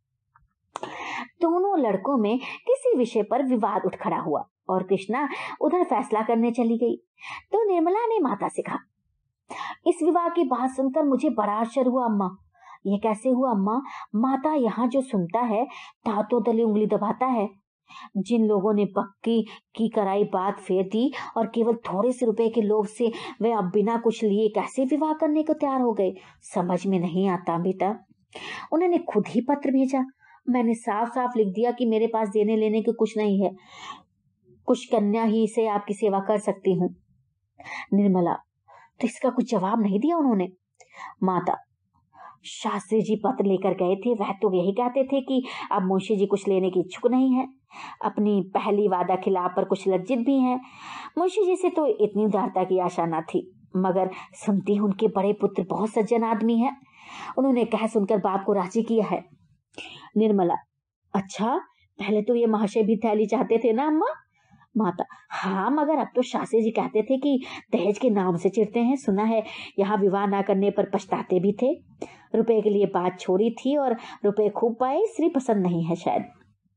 दोनों लड़कों में किसी विषय पर विवाद उठ खड़ा हुआ और कृष्णा उधर फैसला करने चली गई तो निर्मला ने माता से कहा, इस विवाह की बात सुनकर मुझे बड़ा आश्चर्य हुआ अम्मा। ये कैसे हुआ अम्मा? माता यहाँ जो सुनता है तातो तले उंगली दबाता है। जिन लोगों ने पक्की की कराई बात फेर दी और केवल थोड़े से रुपए के लोभ से वे अब बिना कुछ लिए कैसे विवाह करने को तैयार हो गए, समझ में नहीं आता बेटा। उन्होंने खुद ही पत्र भेजा। मैंने साफ साफ लिख दिया कि मेरे पास देने लेने को कुछ नहीं है, कुछ कन्या ही से आपकी सेवा कर सकती हूँ। निर्मला, तो इसका कुछ जवाब नहीं दिया उन्होंने? माता, शास्त्री जी पत्र लेकर गए थे, वह तो यही कहते थे कि अब मुंशी जी कुछ लेने की इच्छुक नहीं है, अपनी पहली वादा खिलाफ पर कुछ लज्जित भी हैं। मुंशी जी से तो इतनी उदारता की आशा न थी, मगर सुनती हूँ उनके बड़े पुत्र बहुत सज्जन आदमी है। उन्होंने कह सुनकर बाप को राजी किया है। निर्मला, अच्छा पहले तो ये महाशय भी थैली चाहते थे ना अम्मा? माता, हाँ, मगर अब तो शास्त्री जी कहते थे कि दहेज के नाम से चिढ़ते हैं। सुना है यहाँ विवाह ना करने पर पछताते भी थे। रुपए के लिए बात छोड़ी थी और रुपए खूब पाए, स्त्री पसंद नहीं है शायद।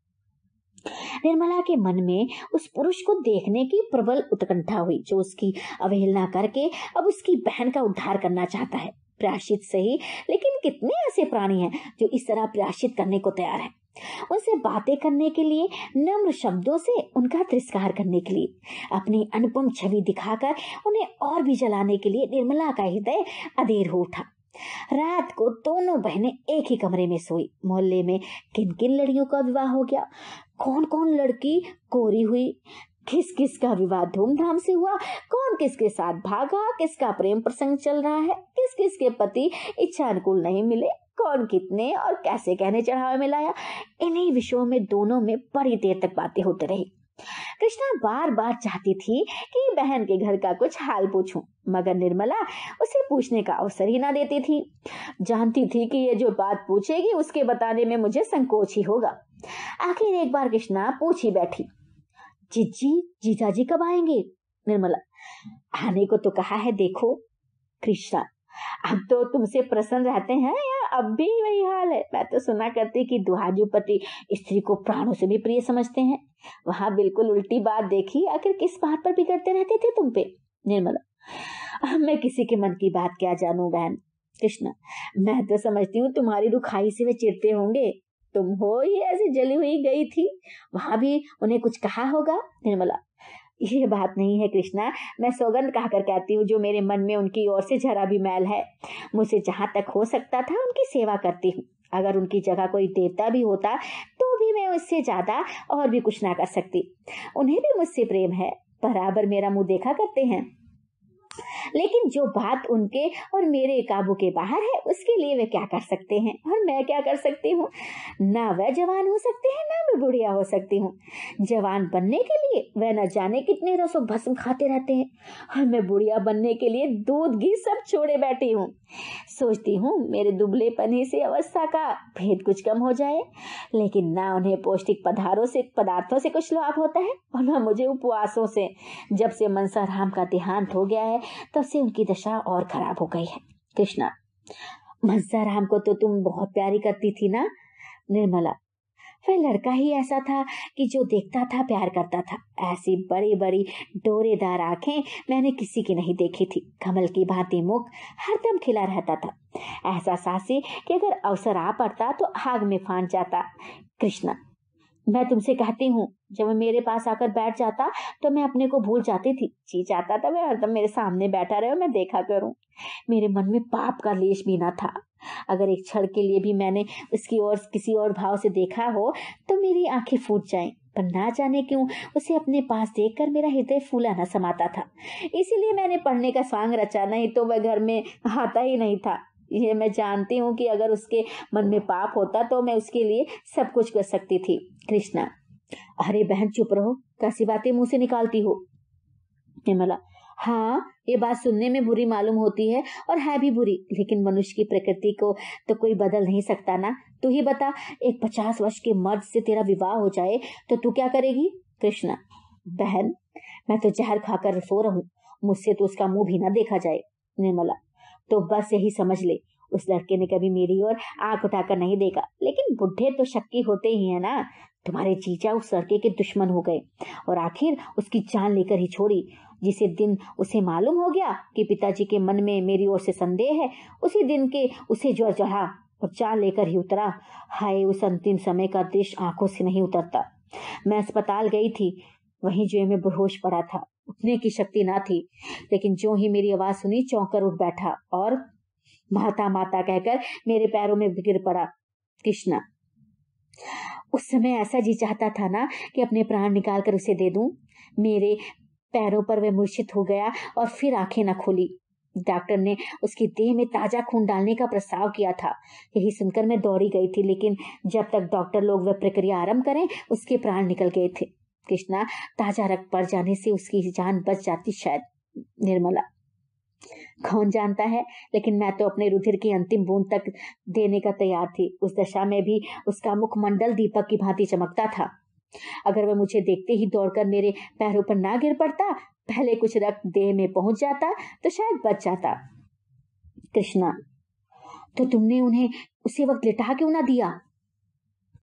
निर्मला के मन में उस पुरुष को देखने की प्रबल उत्कंठा हुई जो उसकी अवहेलना करके अब उसकी बहन का उद्धार करना चाहता है। प्रायश्चित सही, लेकिन कितने ऐसे प्राणी हैं जो इस तरह प्रायश्चित करने को तैयार है? उनसे बातें करने के लिए, नम्र शब्दों से उनका तिरस्कार करने के लिए, अपनी अनुपम छवि दिखाकर उन्हें और भी जलाने के लिए निर्मला का हृदय अधीर हो उठा। रात को दोनों बहनें एक ही कमरे में सोई। मोहल्ले में किन किन लड़कियों का विवाह हो गया, कौन कौन लड़की कोरी हुई, किस किस का विवाह धूमधाम से हुआ, कौन किसके साथ भागा, किसका प्रेम प्रसंग चल रहा है, किस किस के पति इच्छा अनुकूल नहीं मिले, कौन कितने और कैसे कहने चढ़ावे में लाया। इन्हीं विषयों में दोनों में बड़ी देर तक बातें होती रही। कृष्णा बार बार चाहती थी कि बहन के घर का कुछ हाल पूछूं, मगर निर्मला उसे पूछने का अवसर ही ना देती थी। जानती थी कि ये जो बात पूछेगी उसके बताने में मुझे संकोच ही होगा। आखिर एक बार कृष्णा पूछ ही बैठी, जीजी जीजाजी कब आएंगे? निर्मला, आने को तो कहा है, देखो। कृष्णा, अब तो तुमसे प्रसन्न रहते हैं या अब भी वही हाल है? मैं तो सुना करती कि दुहाजू पति स्त्री को प्राणों से भी प्रिय समझते हैं। वहां बिल्कुल उल्टी बात देखी। आखिर किस बात पर बिगड़ते रहते थे तुम पे? निर्मला, मैं किसी के मन की बात क्या जानूं बहन। कृष्णा, मैं तो समझती हूँ तुम्हारी रुखाई से वे चिढ़ते होंगे। तुम हो ही ऐसी जली हुई गई थी, वहां भी उन्हें कुछ कहा होगा। निर्मला, ये बात नहीं है कृष्णा, मैं सौगंध कहकर कहती हूँ, जो मेरे मन में उनकी ओर से जरा भी मैल है, मुझसे जहां तक हो सकता था उनकी सेवा करती हूँ। अगर उनकी जगह कोई देवता भी होता तो भी मैं उससे ज्यादा और भी कुछ ना कर सकती। उन्हें भी मुझसे प्रेम है, बराबर मेरा मुंह देखा करते हैं, लेकिन जो बात उनके और मेरे काबू के बाहर है उसके लिए वे क्या कर सकते हैं और मैं क्या कर सकती हूँ। ना वह जवान हो सकते हैं ना मैं बुढ़िया हो सकती हूँ। जवान बनने के लिए वह न जाने कितने रसों भस्म खाते रहते हैं और मैं बुढ़िया बनने के लिए दूध घी सब छोड़े बैठी हूँ। सोचती हूँ मेरे दुबले पने से अवस्था का भेद कुछ कम हो जाए, लेकिन ना उन्हें पौष्टिक पदार्थों से पदार्थों से कुछ लाभ होता है और ना मुझे उपवासों से। जब से मनसाराम का देहांत हो गया है तब से उनकी दशा और खराब हो गई है। कृष्णा, मनसाराम को तो तुम बहुत प्यारी करती थी ना। निर्मला, वह लड़का ही ऐसा था कि जो देखता था प्यार करता था। ऐसी बड़ी बड़ी डोरेदार आंखें मैंने किसी की नहीं देखी थी। कमल की भांति मुख हरदम खिला रहता था, ऐसा सासी कि अगर अवसर आ पड़ता तो आग में फान जाता। कृष्णा, मैं तुमसे कहती हूँ, जब वह मेरे पास आकर बैठ जाता तो मैं अपने को भूल जाती थी। जी चाहता था वह हरदम मेरे सामने बैठा रहे और मैं देखा करूं। मेरे मन में पाप का लेश भी न था। अगर एक क्षण के लिए भी मैंने उसकी ओर किसी और भाव से देखा हो तो मेरी आंखें फूट जाएं, पर ना जाने क्यों उसे अपने पास देखकर मेरा हृदय फूला न समाता था। इसीलिए मैंने पढ़ने का सांग रचा, नहीं तो वह घर में आता ही नहीं था। ये मैं जानती हूँ कि अगर उसके मन में पाप होता तो मैं उसके लिए सब कुछ कर सकती थी। कृष्णा, अरे बहन चुप रहो, कैसी बातें मुंह से निकालती हो। निर्मला, हाँ ये बात सुनने में बुरी मालूम होती है और है भी बुरी, लेकिन मनुष्य की प्रकृति को तो कोई बदल नहीं सकता ना। तू ही बता, एक पचास वर्ष के मर्द से तेरा विवाह हो जाए तो तू क्या करेगी। कृष्णा, बहन मैं तो जहर खाकर सो रहूं, मुझसे तो उसका मुंह भी ना देखा जाए। निर्मला, तो बस यही समझ ले, उस लड़के ने कभी मेरी ओर आंख उठाकर नहीं देखा, लेकिन बुढ़े तो शक्की होते ही है ना। तुम्हारे जीजा उस लड़के के दुश्मन हो गए और आखिर उसकी जान लेकर ही छोड़ी। जिसे दिन उसे मालूम हो गया कि पिताजी के मन में मेरी ओर से संदेह है, उसी दिन के उसे ज्वर चढ़ा और जान लेकर ही उतरा। हाय, उस अंतिम समय का दृश्य आंखों से नहीं उतरता। मैं अस्पताल गई थी, वहीं जो में बेहोश पड़ा था, उठने की शक्ति ना थी, लेकिन जो ही मेरी आवाज सुनी चौंक कर उठ बैठा और माता माता कहकर मेरे पैरों में गिर पड़ा। कृष्णा, उस समय ऐसा जी चाहता था ना कि अपने प्राण निकाल कर उसे दे दूं। मेरे पैरों पर वह मूर्छित हो गया और फिर आंखें न खोली। डॉक्टर ने उसकी देह में ताजा खून डालने का प्रस्ताव किया था। यही सुनकर मैं दौड़ी गई थी, लेकिन जब तक डॉक्टर लोग वह प्रक्रिया आरंभ करें उसके प्राण निकल गए थे। कृष्णा, ताजा रक्त पड़ जाने से उसकी जान बच जाती शायद। निर्मला, कौन जानता है, लेकिन मैं तो अपने रुधिर की अंतिम बूंद तक देने का तैयार थी। उस दशा में भी उसका मुखमंडल दीपक की भांति चमकता था। अगर वह मुझे देखते ही दौड़कर मेरे पैरों पर ना गिर पड़ता, पहले कुछ रक्त देह में पहुंच जाता तो शायद बच जाता। कृष्णा, तो तुमने उन्हें उसी वक्त लिटा क्यों ना दिया।